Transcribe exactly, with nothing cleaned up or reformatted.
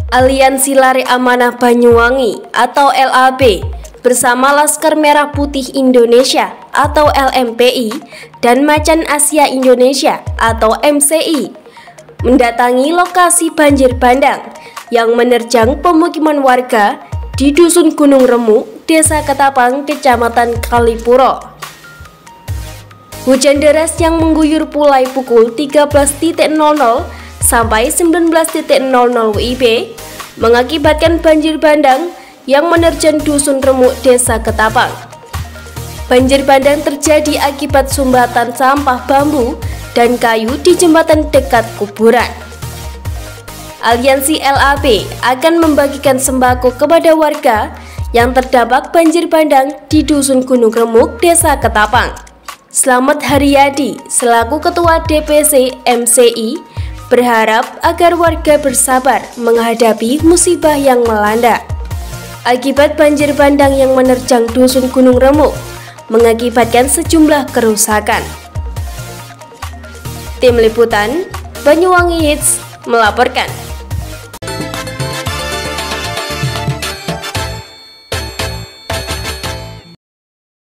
Aliansi Lare Amanah Banyuwangi atau L A B bersama Laskar Merah Putih Indonesia atau L M P I dan Macan Asia Indonesia atau M C I mendatangi lokasi banjir bandang yang menerjang pemukiman warga di Dusun Gunung Remuk, Desa Ketapang, Kecamatan Kalipuro. Hujan deras yang mengguyur mulai pukul tiga belas nol nol sampai sembilan belas nol nol W I B mengakibatkan banjir bandang yang menerjang Dusun Remuk, Desa Ketapang. Banjir bandang terjadi akibat sumbatan sampah bambu dan kayu di jembatan dekat kuburan. Aliansi L A B akan membagikan sembako kepada warga yang terdampak banjir bandang di Dusun Gunung Remuk, Desa Ketapang. Slamet Haryadi selaku Ketua D P C M C I berharap agar warga bersabar menghadapi musibah yang melanda. Akibat banjir bandang yang menerjang Dusun Gunung Remuk mengakibatkan sejumlah kerusakan. Tim Liputan Banyuwangi Hits melaporkan.